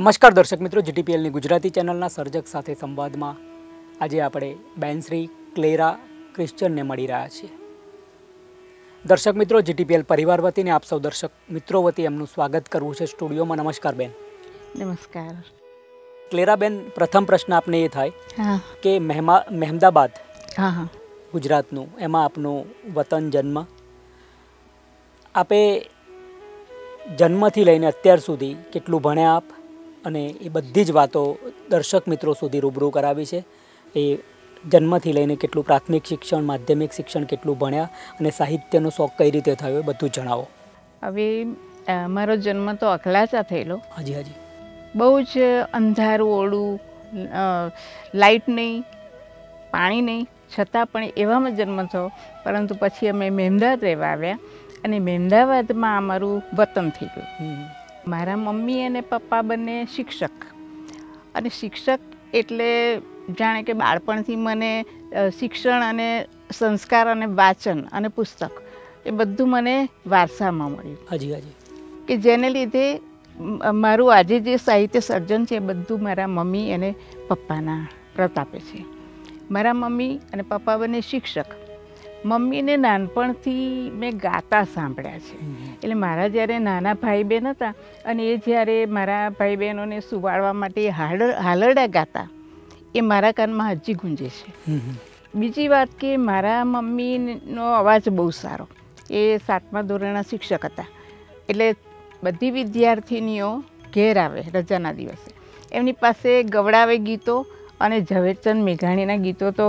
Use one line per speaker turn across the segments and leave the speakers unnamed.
નમસ્કાર દર્શક મિત્રો, જીટીપીએલની ગુજરાતી ચેનલના સર્જક સાથે સંવાદમાં આજે આપણે બેન શ્રી ક્લેરા ક્રિશ્ચનને મળી રહ્યા છીએ. દર્શક મિત્રો, જીટીપીએલ પરિવાર વતીને આપ સૌ દર્શક મિત્રો વતી એમનું સ્વાગત કરવું છે સ્ટુડિયોમાં. નમસ્કાર બેન.
નમસ્કાર.
ક્લેરા બેન, પ્રથમ પ્રશ્ન આપને એ થાય કે મહેમદાબાદ ગુજરાતનું, એમાં આપનું વતન, જન્મ, આપે જન્મથી લઈને અત્યાર સુધી કેટલું ભણ્યા આપ, અને એ બધી જ વાતો દર્શક મિત્રો સુધી રૂબરૂ કરાવી છે. એ જન્મથી લઈને કેટલું પ્રાથમિક શિક્ષણ, માધ્યમિક શિક્ષણ કેટલું ભણ્યા, અને સાહિત્યનો શોખ કઈ રીતે થયો એ બધું જણાવો.
હવે મારો જન્મ તો અકલાચા થયેલો.
હાજી હાજી.
બહુ જ અંધારું ઓળું, લાઇટ નહીં, પાણી નહીં, છતાં પણ એવામાં જન્મ થયો. પરંતુ પછી અમે મહેમદાવાદ રહેવા આવ્યા, અને મહેમદાવાદમાં અમારું વતન થઈ ગયું. મારા મમ્મી અને પપ્પા બંને શિક્ષક, અને શિક્ષક એટલે જાણે કે બાળપણથી મને શિક્ષણ અને સંસ્કાર અને વાંચન અને પુસ્તક એ બધું મને વારસામાં મળ્યું.
હાજી હાજી.
કે જેને લીધે મારું આજે જે સાહિત્ય સર્જન છે એ બધું મારા મમ્મી અને પપ્પાના પ્રતાપે છે. મારા મમ્મી અને પપ્પા બંને શિક્ષક. મમ્મીને નાનપણથી મેં ગાતા સાંભળ્યા છે. એટલે મારા જ્યારે નાના ભાઈ બહેન હતા, અને એ જ્યારે મારા ભાઈ બહેનોને સુવાડવા માટે હાલરડા ગાતા, એ મારા કાનમાં હજી ગુંજે છે. બીજી વાત કે મારા મમ્મીનો અવાજ બહુ સારો. એ 7મા ધોરણના શિક્ષક હતા. એટલે બધી વિદ્યાર્થીનીઓ ઘેર આવે રજાના દિવસે, એમની પાસે ગવડાવે ગીતો, અને ઝવેરચંદ મેઘાણીના ગીતો તો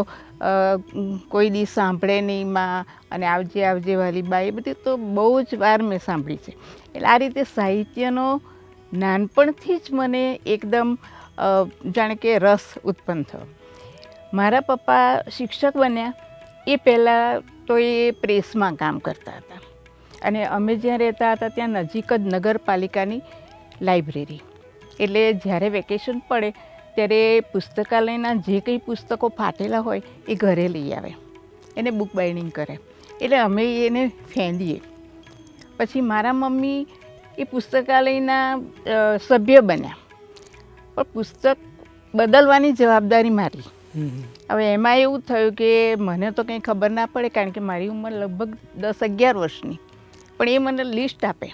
કોઈ દી સાંભળે નહીં માં, અને આવજે આવજે વાલી બા, એ બધી તો બહુ જ વાર મેં સાંભળી છે. એટલે આ રીતે સાહિત્યનો નાનપણથી જ મને એકદમ જાણે કે રસ ઉત્પન્ન થયો. મારા પપ્પા શિક્ષક બન્યા એ પહેલાં તો એ પ્રેસમાં કામ કરતા હતા, અને અમે જ્યાં રહેતા હતા ત્યાં નજીક જ નગરપાલિકાની લાઇબ્રેરી. એટલે જ્યારે વેકેશન પડે ત્યારે પુસ્તકાલયના જે કંઈ પુસ્તકો ફાટેલા હોય એ ઘરે લઈ આવે, એને બુક બાઇન્ડિંગ કરે. એટલે અમે એને ફેંદીએ. પછી મારા મમ્મી એ પુસ્તકાલયના સભ્ય બન્યા, પણ પુસ્તક બદલવાની જવાબદારી મારી. હવે એમાં એવું થયું કે મને તો કંઈ ખબર ના પડે, કારણ કે મારી ઉંમર લગભગ 10-11 વર્ષની. પણ એ મને લિસ્ટ આપે,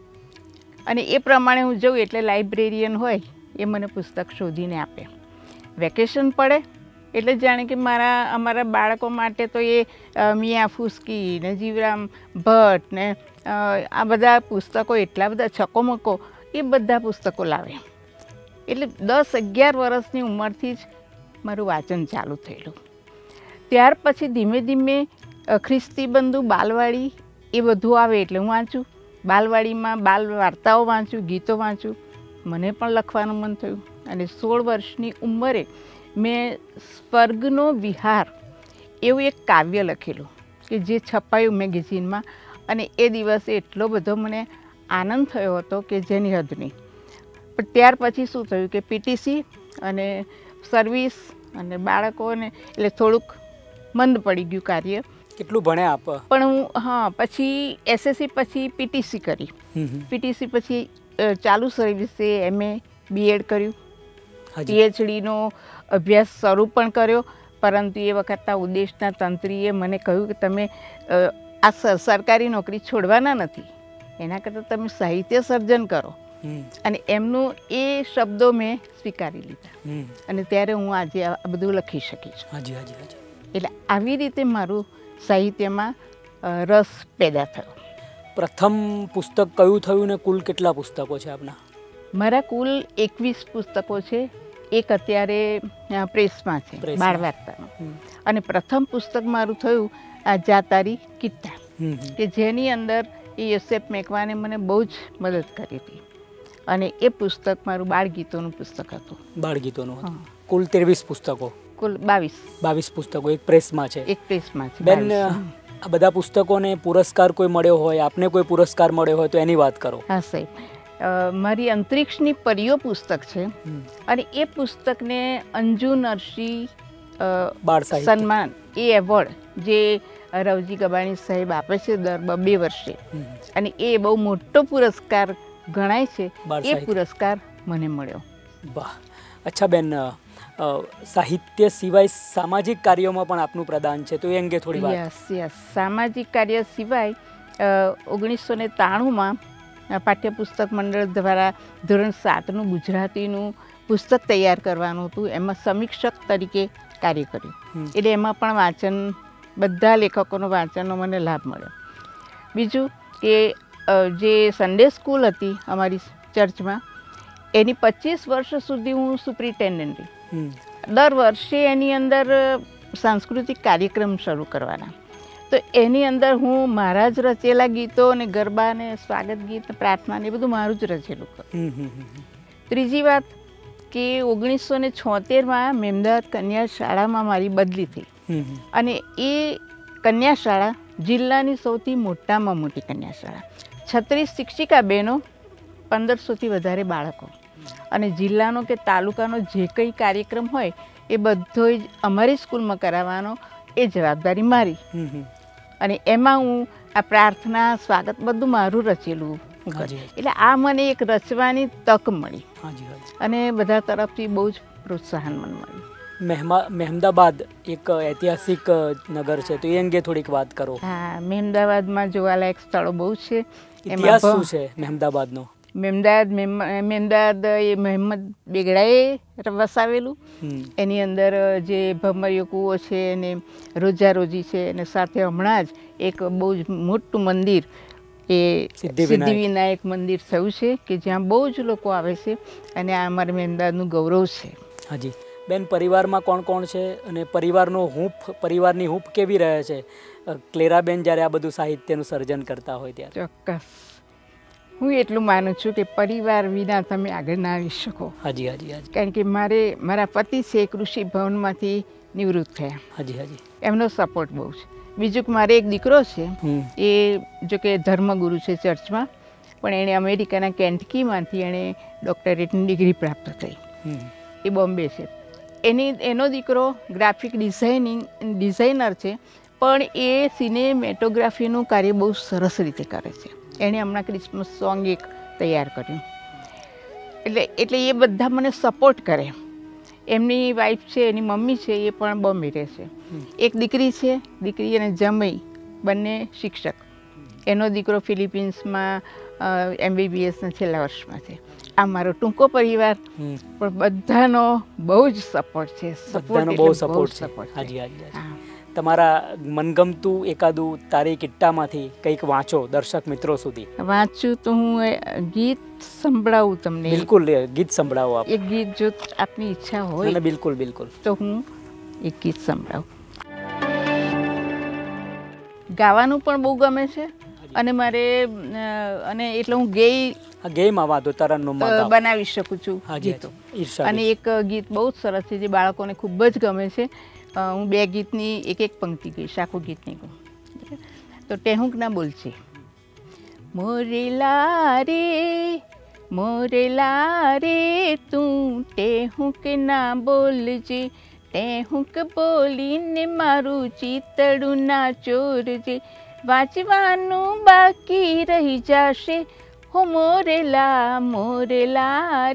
અને એ પ્રમાણે હું જઉં એટલે લાઇબ્રેરિયન હોય એ મને પુસ્તક શોધીને આપે. વેકેશન પડે એટલે જાણે કે અમારા બાળકો માટે તો એ મિયા ફુસકી ને જીવરામ ભટ્ટ ને આ બધા પુસ્તકો, એટલા બધા છકોમકો, એ બધા પુસ્તકો લાવે. એટલે 10-11 વર્ષની ઉંમરથી જ મારું વાંચન ચાલુ થયેલું. ત્યાર પછી ધીમે ધીમે ખ્રિસ્તી બંધુ, બાલવાડી એ બધું આવે એટલે હું વાંચું. બાલવાડીમાં બાલ વાર્તાઓ વાંચું, ગીતો વાંચું. મને પણ લખવાનું મન થયું, અને 16 વર્ષની ઉંમરે મેં સ્વર્ગનો વિહાર એવું એક કાવ્ય લખેલું, કે જે છપાયું મેગેઝિનમાં. અને એ દિવસે એટલો બધો મને આનંદ થયો હતો કે જેની હદ નહીં. પણ ત્યાર પછી શું થયું કે પીટીસી અને સર્વિસ અને બાળકોને એટલે થોડુંક મંદ પડી ગયું કાર્ય.
કેટલું ભણ્યા આપ? પણ
હું પછી એસએસસી પછી પીટીસી કરી. પીટીસી પછી ચાલુ સર્વિસે MA BEd કર્યું, PhDનો અભ્યાસ શરૂ પણ કર્યો. પરંતુ એ વખતના ઉદેશના તંત્રીએ મને કહ્યું કે તમે આ સરકારી નોકરી છોડવાના નથી, એના કરતાં તમે સાહિત્ય સર્જન કરો. અને એમનું એ શબ્દો મેં સ્વીકારી લીધા, અને ત્યારે હું આજે આ બધું લખી શકીશ. એટલે આવી રીતે મારું સાહિત્યમાં રસ પેદા થયો.
પ્રથમ પુસ્તક કયું થયું, ને કુલ કેટલા પુસ્તકો છે આપના?
મારા કુલ 21 પુસ્તકો છે. એક અત્યારે પ્રેસમાં છે, બાળ વાર્તાનું. અને પ્રથમ પુસ્તક મારું થયું આ જાતારી કિટ્ટા, કે જેની અંદર એ યોસેફ મેકવાને મને બહુ જ મદદ કરી હતી. અને એ પુસ્તક મારું બાળગીતોનું પુસ્તક હતું.
બાળગીતોનું? કુલ 23 પુસ્તકો?
કુલ 22
પુસ્તકો એક પ્રેસમાં છે.
એક પ્રેસમાં છે.
બેન, આ બધા પુસ્તકોને પુરસ્કાર કોઈ મળ્યો હોય, આપને કોઈ પુરસ્કાર મળ્યો હોય તો એની વાત કરો.
હા સાહેબ, મારી અંતરિક્ષની પરીઓ પુસ્તક છે, અને એ પુસ્તકને અંજુ નરસિંહ
બાળ
સન્માન, એ એવોર્ડ જે રવજી ગબાણી સાહેબ આપે છે દર 2 વર્ષે, અને એ બહુ મોટો પુરસ્કાર ગણાય છે. એ પુરસ્કાર મને મળ્યો.
વાહ. અચ્છા બેન, સાહિત્ય સિવાય સામાજિક કાર્યોમાં પણ આપનું પ્રદાન છે, તો એ અંગે થોડી વાત.
યસ સામાજિક કાર્ય સિવાય 1993માં પાઠ્યપુસ્તક મંડળ દ્વારા ધોરણ 7નું ગુજરાતીનું પુસ્તક તૈયાર કરવાનું હતું. એમાં સમીક્ષક તરીકે કાર્ય કર્યું. એટલે એમાં પણ વાંચન, બધા લેખકોનો વાંચનનો મને લાભ મળ્યો. બીજું કે જે સન્ડે સ્કૂલ હતી અમારી ચર્ચમાં, એની 25 વર્ષ સુધી હું સુપ્રિન્ટેન્ડન્ટ રહી. દર વર્ષે એની અંદર સાંસ્કૃતિક કાર્યક્રમ શરૂ કરવાના. તો એની અંદર હું મારા જ રચેલા ગીતો અને ગરબા ને સ્વાગત ગીત, પ્રાર્થના ને એ બધું મારું જ રચેલું કરું. ત્રીજી વાત કે 1976માં મેમદાવાદ કન્યા શાળામાં મારી બદલી થઈ, અને એ કન્યા શાળા જિલ્લાની સૌથી મોટામાં મોટી કન્યા શાળા. 36 શિક્ષિકા બહેનો, 1500થી વધારે બાળકો, અને જિલ્લાનો કે તાલુકાનો જે કંઈ કાર્યક્રમ હોય એ બધો જ અમારી સ્કૂલમાં કરાવવાનો, એ જવાબદારી મારી. અને એમાં હું આ પ્રાર્થના, સ્વાગત બધું મારું રચેલું. એટલે આ મને એક રચવાની તક મળી, અને બધા તરફથી બહુ જ પ્રોત્સાહન મને મળ્યું.
મહેમદાબાદ એક ઐતિહાસિક નગર છે, તો એ અંગે થોડીક વાત કરો.
હા, મહેમદાવાદમાં જોવાલાયક સ્થળો બહુ છે.
ઇતિહાસ શું છે મહેમદાબાદનો?
મહેમદાવાદ એ મહેમદ બેગડાએ વસાવેલું. એની અંદર જે ભમરીયો કૂવો છે ને રોજા રોજી છે, અને સાથે હમણાં જ એક બહુ જ મોટું મંદિર, એ સિદ્ધિવિનાયક મંદિર થયું છે, કે જ્યાં બહુ જ લોકો આવે છે, અને આ અમારા મહેમદાવાદનું ગૌરવ છે.
હાજી બેન, પરિવારમાં કોણ કોણ છે, અને પરિવારની હૂંફ કેવી રહે છે ક્લેરાબેન જ્યારે આ બધું સાહિત્યનું સર્જન કરતા હોય ત્યારે?
ચોક્કસ, હું એટલું માનું છું કે પરિવાર વિના તમે આગળ ના આવી શકો.
હાજી.
કારણ કે મારા પતિ છે કૃષિ ભવનમાંથી નિવૃત્ત થયા.
હાજી.
એમનો સપોર્ટ બહુ છે. બીજું કે મારે એક દીકરો છે, એ જો કે ધર્મગુરુ છે ચર્ચમાં, પણ એણે અમેરિકાના કેન્ટકીમાંથી એણે ડૉક્ટરેટની ડિગ્રી પ્રાપ્ત થઈ. એ બોમ્બે છે. એનો દીકરો ગ્રાફિક ડિઝાઇનર છે, પણ એ સિનેમેટોગ્રાફીનું કાર્ય બહુ સરસ રીતે કરે છે. એણે હમણાં ક્રિસમસ સોંગ એક તૈયાર કર્યું. એટલે એ બધા મને સપોર્ટ કરે. એમની વાઈફ છે, એની મમ્મી છે, એ પણ બોમ્બે રહે છે. એક દીકરી છે, દીકરી અને જમાઈ બંને શિક્ષક. એનો દીકરો ફિલિપિન્સમાં MBBSના છેલ્લા વર્ષમાં છે. આ મારો ટૂંકો પરિવાર, પણ બધાનો બહુ જ સપોર્ટ છે.
તમારા મનગમતું એકાદું તારી કિટ્ટામાંથી કંઈક વાંચો દર્શક મિત્રો સુધી.
વાંચું તો હું ગીત સંભળાવું તમને.
બિલકુલ, ગીત સંભળાવો આપ.
એક ગીત જો આપની ઈચ્છા હોય.
બિલકુલ
તો હું એક ગીત સંભળાવું. ગાવાનું પણ બહુ ગમે છે, અને મારે એટલે હું
ગેયમાં વાંધો તરન્નુમ
બનાવી શકું છું ગીતો. અને એક ગીત બહુ જ સરસ છે જે બાળકોને ખૂબ જ ગમે છે. હું 2 ગીતની એક પંક્તિ ગઈશ, આખું ગીત નહીં કહું. તો ટેહુંક ના બોલ છે. મોરેલા રે તું ટેહુંક ના બોલજે, ટેહુંક બોલીને મારું ચિતડું ના ચોરજે, વાંચવાનું બાકી રહી જશે હો મોરેલા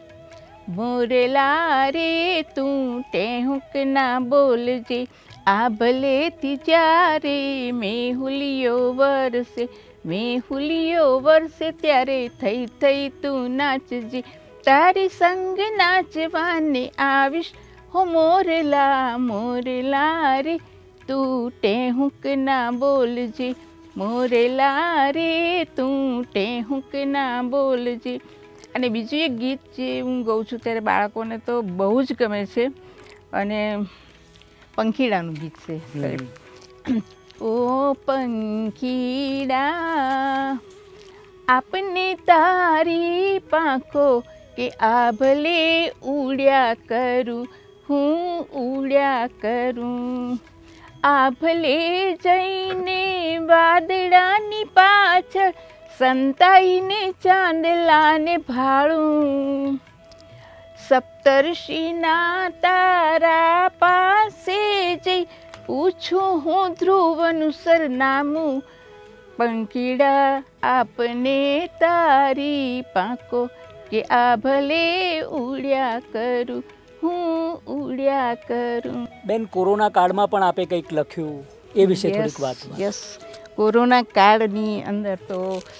રે તું ટેહુંક ના બોલજે, આ ભલેથી જ્યારે મેહુલિયો વરસે ત્યારે થઈ તું નાચજે, તારી સંગ નાચવાને આવીશ હો મોરેલા રે તું ટેહુંક ના બોલજે, મોરેલા રે તું ટેહુંક ના બોલજે. અને બીજું એક ગીત જે હું ગાઉં છું ત્યારે બાળકોને તો બહુ જ ગમે છે, અને પંખીડાનું ગીત છે. ઓ પંખીડા આપને તારી પાંખો, કે આ ભલે ઉડ્યા કરું, હું ઉડ્યા કરું, આ ભલે જઈને વાદળાની પાછળ સંતાઈને ચાંદલાને ભાળું, સપ્તર્ષિના તારા પાસે જઈ પૂછું હું ધ્રુવનું સરનામું, પંખીડા આપને તારી પાંખો, કે આ ભલે ઉડ્યા કરું, હું ઉડ્યા કરું.
બેન, કોરોના કાળમાં પણ આપે કંઈક લખ્યું, એ વિશે થોડીક વાત.
યસ, કોરોના કાળની અંદર તો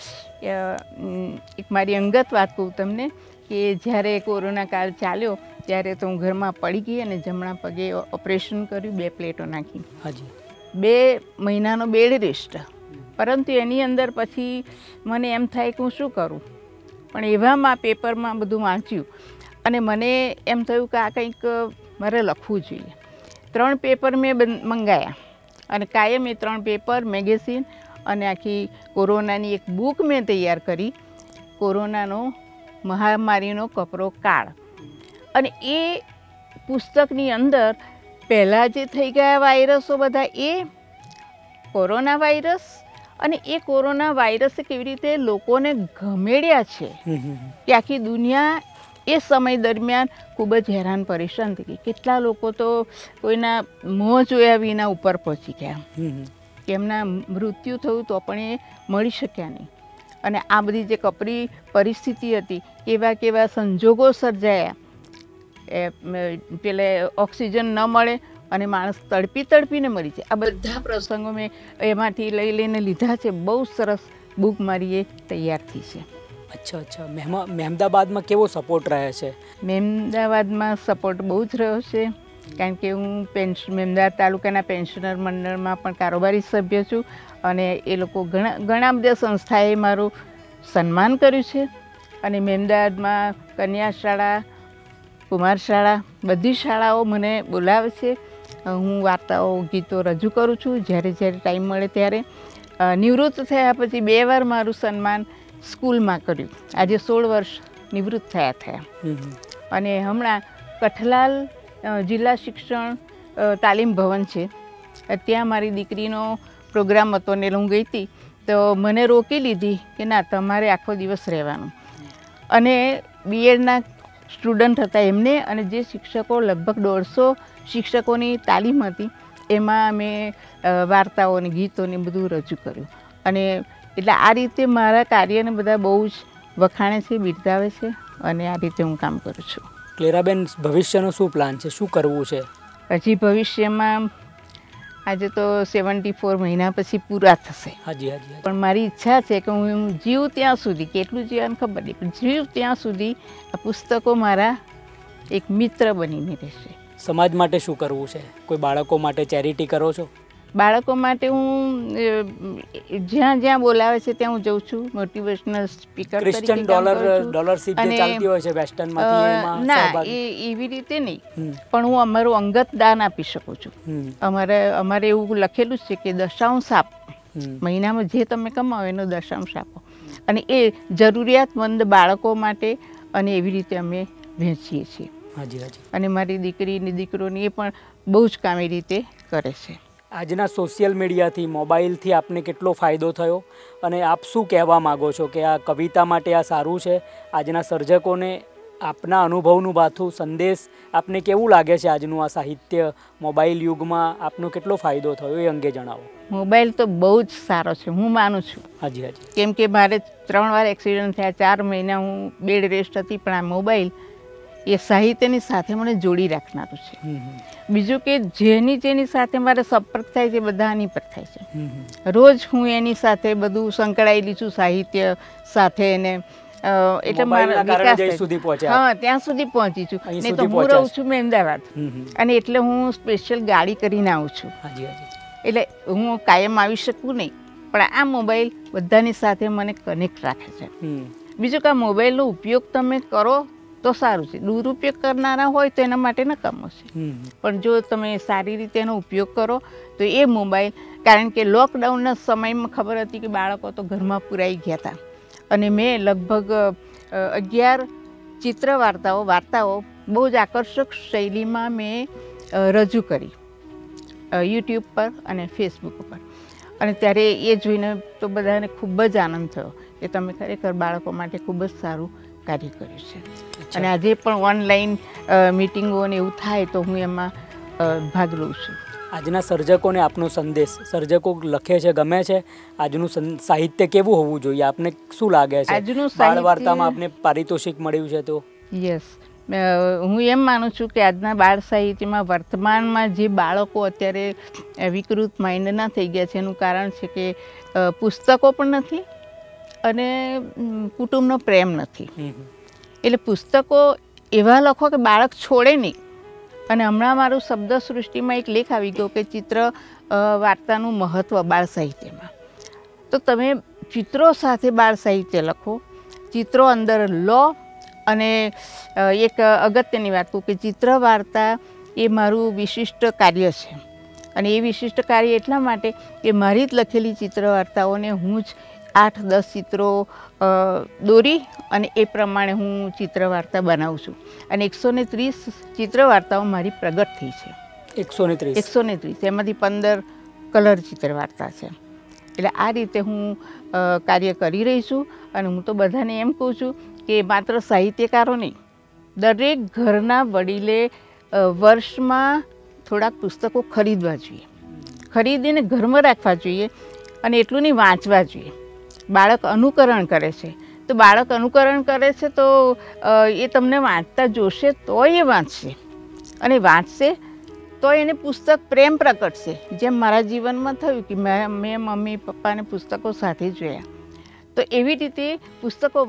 એક મારી અંગત વાત કહું તમને કે જ્યારે કોરોના કાળ ચાલ્યો ત્યારે તો હું ઘરમાં પડી ગઈ અને જમણા પગે ઓપરેશન કર્યું, 2 પ્લેટો નાખી.
હાજી.
2 મહિનાનો બેડ રેસ્ટ. પરંતુ એની અંદર પછી મને એમ થાય કે હું શું કરું, પણ એવામાં પેપરમાં બધું વાંચ્યું અને મને એમ થયું કે આ કંઈક મારે લખવું જોઈએ. 3 પેપર મેં મંગાવ્યા અને કાયમ એ 3 પેપર, મેગેઝિન અને આખી કોરોનાની એક બુક મેં તૈયાર કરી, કોરોનાનો મહામારીનો કપરો કાળ. અને એ પુસ્તકની અંદર પહેલાં જે થઈ ગયા વાયરસો બધા, એ કોરોના વાયરસ અને એ કોરોના વાયરસે કેવી રીતે લોકોને ઘમેડ્યા છે કે આખી દુનિયા એ સમય દરમિયાન ખૂબ જ હેરાન પરેશાન થઈ ગઈ. કેટલા લોકો તો કોઈના મોં જોયા વિના ઉપર પહોંચી ગયા, કે એમના મૃત્યુ થયું તો પણ એ મળી શક્યા નહીં. અને આ બધી જે કપરી પરિસ્થિતિ હતી, કેવા સંજોગો સર્જાયા, પેલે ઓક્સિજન ન મળે અને માણસ તડપીને મરી જાય. આ બધા પ્રસંગો મેં એમાંથી લઈને લીધા છે. બહુ સરસ બુક મારી એ તૈયાર થઈ છે.
અચ્છા. મહેમદાબાદમાં કેવો સપોર્ટ રહે છે?
મહેમદાબાદમાં સપોર્ટ બહુ જ રહ્યો છે, કારણ કે હું મહેમદાવાદ તાલુકાના પેન્શનર મંડળમાં પણ કારોબારી સભ્ય છું અને એ લોકો ઘણા બધા સંસ્થાએ મારું સન્માન કર્યું છે. અને મહેમદાવાદમાં કન્યા શાળા, કુમાર શાળા, બધી શાળાઓ મને બોલાવે છે. હું વાર્તાઓ, ગીતો રજૂ કરું છું જ્યારે ટાઈમ મળે ત્યારે. નિવૃત્ત થયા પછી 2 વાર મારું સન્માન સ્કૂલમાં કર્યું. આજે 16 વર્ષ નિવૃત્ત થયા. અને હમણાં કઠલાલ જિલ્લા શિક્ષણ તાલીમ ભવન છે, ત્યાં મારી દીકરીનો પ્રોગ્રામ હતો ને હું ગઈ હતી તો મને રોકી લીધી કે ના, તમારે આખો દિવસ રહેવાનું. અને બીએડના સ્ટુડન્ટ હતા એમને, અને જે શિક્ષકો લગભગ 150 શિક્ષકોની તાલીમ હતી, એમાં અમે વાર્તાઓ અને ગીતોને બધું રજૂ કર્યું. અને એટલે આ રીતે મારા કાર્યને બધા બહુ જ વખાણે છે, બિરદાવે છે અને આ રીતે હું કામ કરું છું.
ક્લેરાબેન, ભવિષ્યનો શું પ્લાન છે? શું કરવું છે
હજી ભવિષ્યમાં? આજે તો 74 મહિના પછી પૂરા થશે.
હાજી.
પણ મારી ઈચ્છા છે કે હું જીવ ત્યાં સુધી, કેટલું જીવન ખબર નહીં, પણ જીવ ત્યાં સુધી આ પુસ્તકો મારા એક મિત્ર બનીને રહેશે.
સમાજ માટે શું કરવું છે? કોઈ બાળકો માટે ચેરિટી કરો છો?
બાળકો માટે હું જ્યાં બોલાવે છે ત્યાં હું જઉં છું, મોટિવેશનલ સ્પીકર તરીકે.
ક્રિશ્ચિયન ડોલરશીપ જે ચાલતી હોય છે વેસ્ટર્નમાંથી, એમાં
ના, એવી રીતે નહીં, પણ હું અમારું અંગત દાન આપી શકું છું. અમારે એવું લખેલું છે કે દશાંશ આપ, મહિનામાં જે તમે કમાવો એનો દશાંશ આપો, અને એ જરૂરિયાતમંદ બાળકો માટે અને એવી રીતે અમે વહેંચીએ છીએ. અને મારી દીકરીની દીકરોની એ પણ બહુ જ કામ એ રીતે કરે છે.
આજના સોશિયલ મીડિયાથી, મોબાઈલથી આપને કેટલો ફાયદો થયો અને આપ શું કહેવા માગો છો કે આ કવિતા માટે આ સારું છે? આજના સર્જકોને આપના અનુભવનું બાથું સંદેશ આપને કેવું લાગે છે? આજનું આ સાહિત્ય મોબાઈલ યુગમાં આપનો કેટલો ફાયદો થયો એ અંગે જણાવો.
મોબાઈલ તો બહુ જ સારો છે, હું માનું છું.
હાજી.
કેમ કે મારે 3 વાર એક્સિડન્ટ થયા, 4 મહિના હું બેડ રેસ્ટ હતી, પણ આ મોબાઈલ એ સાહિત્યની સાથે મને જોડી રાખનારું છે. બીજું કે જેની સાથે મારે સંપર્ક થાય છે બધાની પર થાય છે. રોજ હું એની સાથે બધું સંકળાયેલી છું સાહિત્ય સાથે, ને એટલે મારા વિકાસ ત્યાં સુધી પહોંચી છું. નહીં તો હું રહું છું અમદાવાદ, અને એટલે હું સ્પેશિયલ ગાડી કરીને આવું છું. એટલે હું કાયમ આવી શકું નહીં, પણ આ મોબાઈલ બધાની સાથે મને કનેક્ટ રાખે છે. બીજું કે આ મોબાઈલનો ઉપયોગ તમે કરો તો સારું છે, દુરુપયોગ કરનારા હોય તો એના માટે નકામો છે. પણ જો તમે સારી રીતે એનો ઉપયોગ કરો તો એ મોબાઈલ, કારણ કે લોકડાઉનના સમયમાં ખબર હતી કે બાળકો તો ઘરમાં પુરાઈ ગયા હતા, અને મેં લગભગ 11 ચિત્ર વાર્તાઓ બહુ જ આકર્ષક શૈલીમાં મેં રજૂ કરી યુટ્યુબ પર અને ફેસબુક પર. અને ત્યારે એ જોઈને તો બધાને ખૂબ જ આનંદ થયો કે તમે ખરેખર બાળકો માટે ખૂબ જ સારું કાર્ય કર્યું છે. અને આજે પણ ઓનલાઈન મિટિંગો ને એવું થાય તો હું એમાં ભાગ લઉં છું.
આજના સર્જકોને આપનો સંદેશ, સર્જકો લખે છે, ગમે છે, આજનું સાહિત્ય કેવું હોવું જોઈએ આપને શું લાગે છે?
આજનું
બાળ વાર્તામાં આપને પારિતોષિક મળ્યું છે તો
યસ, હું એમ માનું છું કે આજના બાળ સાહિત્યમાં વર્તમાનમાં જે બાળકો અત્યારે વિકૃત માઇન્ડના થઈ ગયા છે એનું કારણ છે કે પુસ્તકો પણ નથી અને કુટુંબનો પ્રેમ નથી. એટલે પુસ્તકો એવા લખો કે બાળક છોડે નહીં. અને હમણાં મારું શબ્દ સૃષ્ટિમાં એક લેખ આવી ગયો કે ચિત્ર વાર્તાનું મહત્ત્વ બાળ સાહિત્યમાં. તો તમે ચિત્રો સાથે બાળ સાહિત્ય લખો, ચિત્રો અંદર લો. અને એક અગત્યની વાત કહું કે ચિત્ર વાર્તા એ મારું વિશિષ્ટ કાર્ય છે. અને એ વિશિષ્ટ કાર્ય એટલા માટે કે મારી જ લખેલી ચિત્ર વાર્તાઓને હું જ 8-10 ચિત્રો દોરી અને એ પ્રમાણે હું ચિત્ર વાર્તા બનાવું છું. અને 130 ચિત્ર વાર્તાઓ મારી પ્રગટ થઈ છે. 130 એમાંથી 15 કલર ચિત્ર વાર્તા છે. એટલે આ રીતે હું કાર્ય કરી રહી છું. અને હું તો બધાને એમ કહું છું કે માત્ર સાહિત્યકારો નહીં, દરેક ઘરના વડીલે વર્ષમાં થોડાક પુસ્તકો ખરીદવા જોઈએ, ખરીદીને ઘરમાં રાખવા જોઈએ. અને એટલું નહીં, વાંચવા જોઈએ. બાળક અનુકરણ કરે છે તો બાળક અનુકરણ કરે છે તો એ તમને વાંચતા જોશે તો એ વાંચશે, અને વાંચશે તો એને પુસ્તક પ્રેમ પ્રગટશે. જેમ મારા જીવનમાં થયું કે મેં મમ્મી પપ્પાને પુસ્તકો સાથે જોયા. તો એવી રીતે પુસ્તકો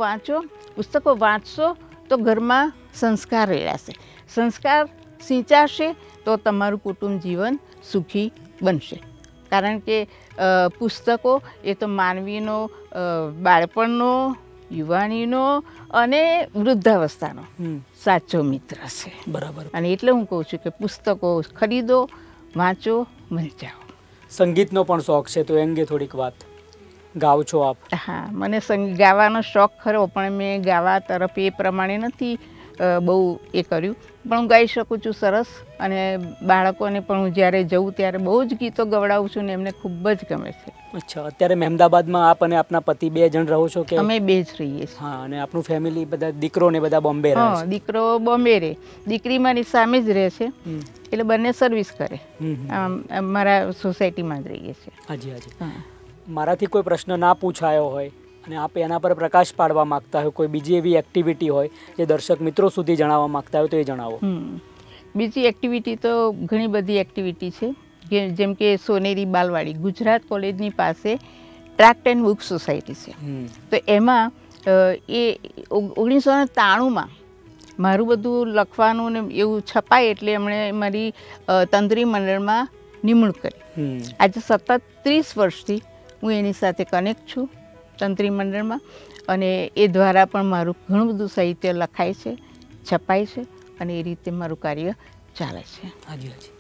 વાંચશો તો ઘરમાં સંસ્કાર રેડાશે, સંસ્કાર સિંચાશે તો તમારું કુટુંબ જીવન સુખી બનશે. કારણ કે પુસ્તકો એ તો માનવીનો બાળપણનો, યુવાનીનો અને વૃદ્ધાવસ્થાનો સાચો મિત્ર છે.
બરાબર.
અને એટલે હું કહું છું કે પુસ્તકો ખરીદો, વાંચો, વંચાવો.
સંગીતનો પણ શોખ છે તો એ અંગે થોડીક વાત. ગાઓ છો આપ?
હા, મને ગાવાનો શોખ ખરો, પણ મેં ગાવા તરફ એ પ્રમાણે નથી બહુ એ કર્યું. પણ હું ગાઈ શકું છું સરસ. અને બાળકોને પણ હું જ્યારે જઉં ત્યારે બહુ જ ગીતો ગવડાવું છું ને એમને ખૂબ જ ગમે છે.
અચ્છા, અત્યારે મહેમદાબાદમાં આપ અને આપના પતિ 2 જણ રહો છો કે?
અમે 2 જ રહીએ છીએ.
હા. અને આપનું ફેમિલી બધા દીકરો ને બધા બોમ્બે રહે છે?
દીકરો બોમ્બે રહે, દીકરી મારી સામે જ રહે છે. એટલે બંને સર્વિસ કરે. મારા સોસાયટીમાં જ રહીએ છીએ.
હાજી હાજી. મારાથી કોઈ પ્રશ્ન ના પૂછાયો હોય અને આપ એના પર પ્રકાશ પાડવા માગતા હોય, કોઈ બીજી એવી એક્ટિવિટી હોય જે દર્શક મિત્રો સુધી જણાવવા માગતા હોય તો એ જણાવો.
બીજી એક્ટિવિટી તો ઘણી બધી એક્ટિવિટી છે, જેમ કે સોનેરી બાલવાડી ગુજરાત કોલેજની પાસે ટ્રેક્ટ એન્ડ બુક સોસાયટી છે. તો એમાં એ 1993માં મારું બધું લખવાનું ને એવું છપાય એટલે એમણે મારી તંત્રી મંડળમાં નિમણૂક કરી. આજે સતત 30 વર્ષથી હું એની સાથે કનેક્ટ છું તંત્રી મંડળમાં. અને એ દ્વારા પણ મારું ઘણું બધું સાહિત્ય લખાય છે, છપાય છે અને એ રીતે મારું કાર્ય ચાલે છે.
હાજી હાજી.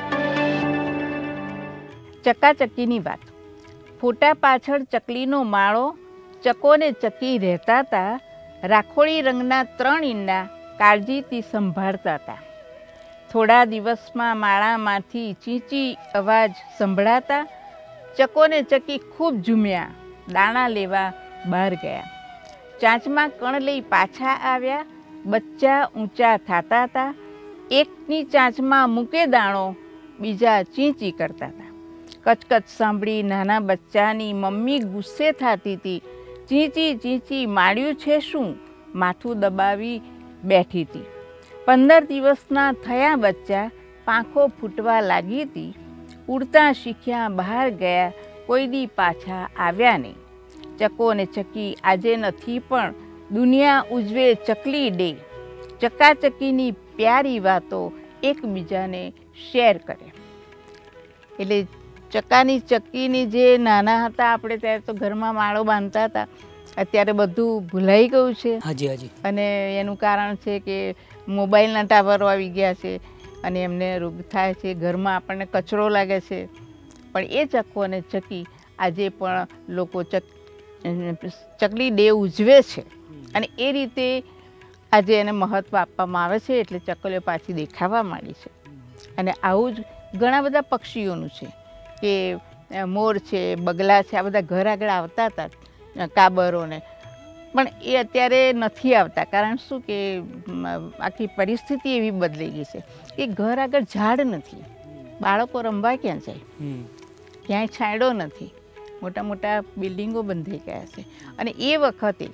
ચકાચકીની વાત. ફોટા પાછળ ચકલીનો માળો, ચકોને ચકી રહેતા હતા, રાખોળી રંગના 3 ઈંડા કાળજીથી સંભાળતા હતા. થોડા દિવસમાં માળામાંથી ચીંચી અવાજ સંભળાતા, ચકોને ચકી ખૂબ ઝૂમ્યા, દાણા લેવા બહાર ગયા. ચાંચમાં કણ લઈ પાછા આવ્યા, બચ્ચા ઊંચા થતા હતા. એકની ચાંચમાં મૂકે દાણો, બીજા ચીંચી કરતા હતા. કચકચ સાંભળી નાના બચ્ચાની મમ્મી ગુસ્સે થતી હતી. ચીંચી ચીંચી માળ્યું છે શું, માથું દબાવી બેઠી હતી. 15 દિવસના થયા બચ્ચા, પાંખો ફૂટવા લાગી હતી. ઉડતા શીખ્યા બહાર ગયા, કોઈ દી પાછા આવ્યા નહીં. ચકો ને ચકી આજે નથી પણ દુનિયા ઉજવે ચકલી ડે. ચકાચકીની પ્યારી વાતો એકબીજાને શેર કરે. એટલે ચકાની ચકીની જે નાના હતા આપણે ત્યારે તો ઘરમાં માળો બાંધતા હતા, અત્યારે બધું ભૂલાઈ ગયું છે.
હાજી હાજી.
અને એનું કારણ છે કે મોબાઈલના ટાવરો આવી ગયા છે અને એમને રોગ થાય છે, ઘરમાં આપણને કચરો લાગે છે. પણ એ ચકો અને ચકી આજે પણ લોકો ચકલી ડે ઉજવે છે અને એ રીતે આજે એને મહત્ત્વ આપવામાં આવે છે. એટલે ચકલીઓ પાછી દેખાવા માંડી છે. અને આવું જ ઘણા બધા પક્ષીઓનું છે કે મોર છે, બગલા છે, આ બધા ઘર આગળ આવતા હતા, કાબરોને. પણ એ અત્યારે નથી આવતા. કારણ શું કે આખી પરિસ્થિતિ એવી બદલાઈ ગઈ છે કે ઘર આગળ ઝાડ નથી. બાળકો રમવા ક્યાં જાય?
હમ.
ક્યાંય છાંયડો નથી, મોટા મોટા બિલ્ડિંગો બંધાઈ ગયા છે. અને એ વખતે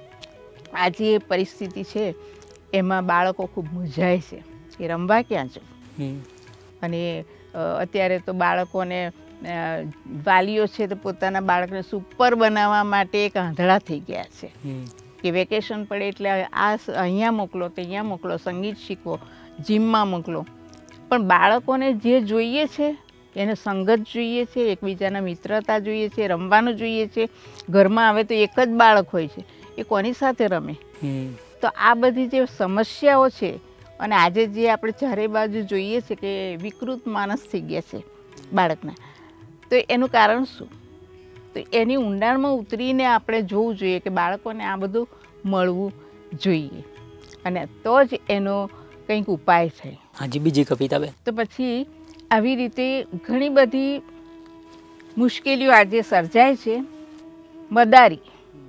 આ જે પરિસ્થિતિ છે એમાં બાળકો ખૂબ મૂંઝાય છે કે રમવા ક્યાં જવું.
હમ.
અને અત્યારે તો બાળકોને વાલીઓ છે તો પોતાના બાળકને સુપર બનાવવા માટે એક આંધળા થઈ ગયા છે
હમ.
કે વેકેશન પડે એટલે આ અહીંયા મોકલો, તો અહીંયા મોકલો, સંગીત શીખવો, જીમમાં મોકલો. પણ બાળકોને જે જોઈએ છે એને સંગત જોઈએ છે, એકબીજાના મિત્રતા જોઈએ છે, રમવાનું જોઈએ છે. ઘરમાં આવે તો એક જ બાળક હોય છે, એ કોની સાથે રમે?
હમ.
તો આ બધી જે સમસ્યાઓ છે અને આજે જે આપણે ચારે બાજુ જોઈએ છે કે વિકૃત માનસ થઈ ગયા છે બાળકના, તો એનું કારણ શું? તો એની ઊંડાણમાં ઉતરીને આપણે જોવું જોઈએ કે બાળકોને આ બધું મળવું જોઈએ અને તો જ એનો કંઈક ઉપાય થાય.
હાજી, બીજી કવિતા બેન.
તો પછી આવી રીતે ઘણી બધી મુશ્કેલીઓ આજે સર્જાય છે. મદારી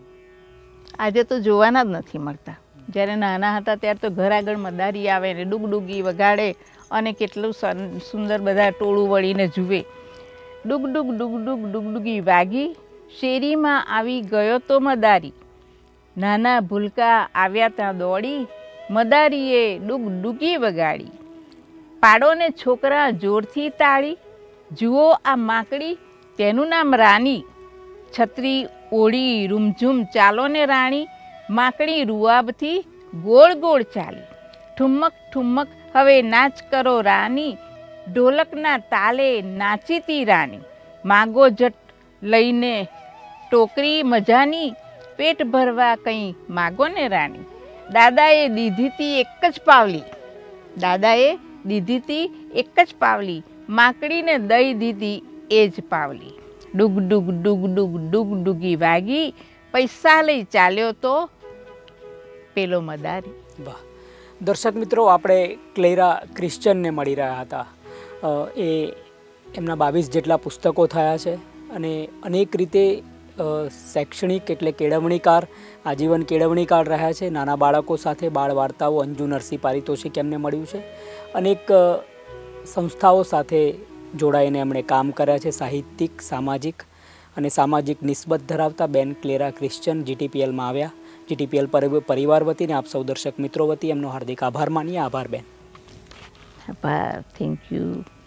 આજે તો જોવાના જ નથી મળતા. જ્યારે નાના હતા ત્યારે તો ઘર આગળ મદારી આવે ને ડુગડુગી વગાડે અને કેટલું સુંદર બધા ટોળું વળીને જુએ. ડુગડુગ ડુગડુગ ડુગડુગી વાગી, શેરીમાં આવી ગયો તો મદારી, નાના ભૂલકા આવ્યા ત્યાં દોડી, મદારીએ ડુગડુગી વગાડી. પાડોને છોકરા જોરથી તાળી, જુઓ આ માકડી તેનું નામ રાની, છત્રી ઓળી રૂમઝૂમ ચાલો ને રાણી, માકડી રૂઆબથી ગોળ ગોળ ચાલી. ઠુમક ઠુમક હવે નાચ કરો રાની, ઢોલકના તાલે નાચીતી રાની. માગો જટ લઈને ટોકરી મજાની, પેટ ભરવા કંઈ માગો ને રાની. દાદાએ દીધીતી એક જ પાવલી, દાદાએ દીધીતી એક જ પાવલી, માકડીને દઈ દીધી એ જ પાવલી. ડુગ ડુગ ડુગ ડુગ ડુગ ડુગી વાગી, પૈસા લઈ ચાલ્યો તો પેલો મદારી.
વાહ. દર્શક મિત્રો, આપણે ક્લેરા ક્રિશ્ચનને મળી રહ્યા હતા. એ એમના 22 જેટલા પુસ્તકો થયા છે અને અનેક રીતે શૈક્ષણિક એટલે કેળવણીકાર, આજીવન કેળવણીકાર રહ્યા છે. નાના બાળકો સાથે બાળ વાર્તાઓ, અંજુ નરસિંહ પારિતોષિક એમને મળ્યું છે. અનેક સંસ્થાઓ સાથે જોડાઈને એમણે કામ કર્યા છે. સાહિત્યિક, સામાજિક અને સામાજિક નિસ્બત ધરાવતા બેન ક્લેરા ક્રિશ્ચન GTPLમાં આવ્યા. GTPL પરિવાર વતીને આપ સૌ દર્શક મિત્રો વતી એમનો હાર્દિક આભાર માનીએ. આભાર બેન.
આભાર. Thank you.